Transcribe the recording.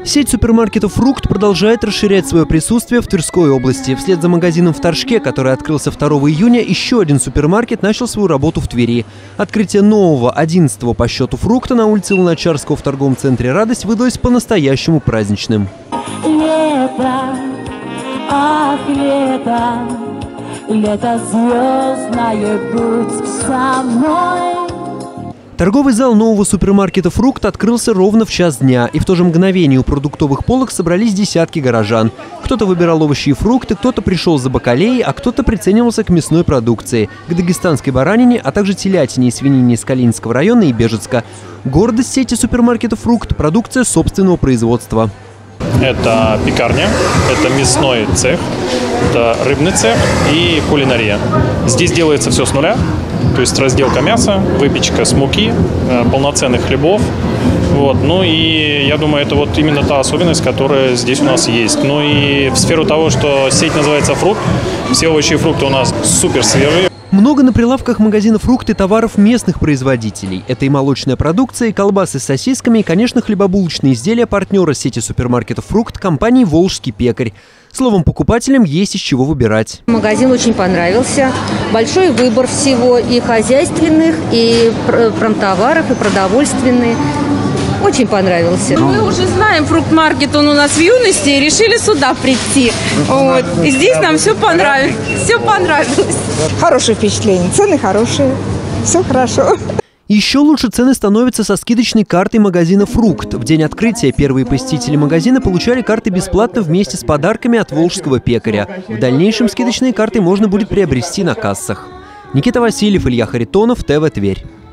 Сеть супермаркетов «Фрукт» продолжает расширять свое присутствие в Тверской области. Вслед за магазином в Торжке, который открылся 2 июня, еще один супермаркет начал свою работу в Твери. Открытие нового, 11-го по счету «Фрукта» на улице Луначарского в торговом центре «Радость» выдалось по-настоящему праздничным. Лето, ах, лето, лето звездное, будь со мной. Торговый зал нового супермаркета «Фрукт» открылся ровно в час дня, и в то же мгновение у продуктовых полок собрались десятки горожан. Кто-то выбирал овощи и фрукты, кто-то пришел за бакалеей, а кто-то приценивался к мясной продукции, к дагестанской баранине, а также телятине и свинине из Калининского района и Бежецка. Гордость сети супермаркетов «Фрукт» – продукция собственного производства. Это пекарня, это мясной цех, это рыбный цех и кулинария. Здесь делается все с нуля, то есть разделка мяса, выпечка с муки, полноценных хлебов. Вот. Ну и я думаю, это вот именно та особенность, которая здесь у нас есть. Ну и в сферу того, что сеть называется «Фрукт», все овощи и фрукты у нас супер свежие. Много на прилавках магазина «Фрукты» товаров местных производителей. Это и молочная продукция, и колбасы с сосисками, и, конечно, хлебобулочные изделия партнера сети супермаркетов «Фрукт» компании «Волжский пекарь». Словом, покупателям есть из чего выбирать. Магазин очень понравился. Большой выбор всего, и хозяйственных, и промтоваров, и продовольственных. Очень понравился. Мы уже знаем фрукт-маркет, он у нас в юности, и решили сюда прийти. Вот. И здесь нам все понравилось. Все понравилось. Хорошее впечатление, цены хорошие, все хорошо. Еще лучше цены становятся со скидочной картой магазина «Фрукт». В день открытия первые посетители магазина получали карты бесплатно вместе с подарками от волжского пекаря. В дальнейшем скидочные карты можно будет приобрести на кассах. Никита Васильев, Илья Харитонов, ТВ Тверь.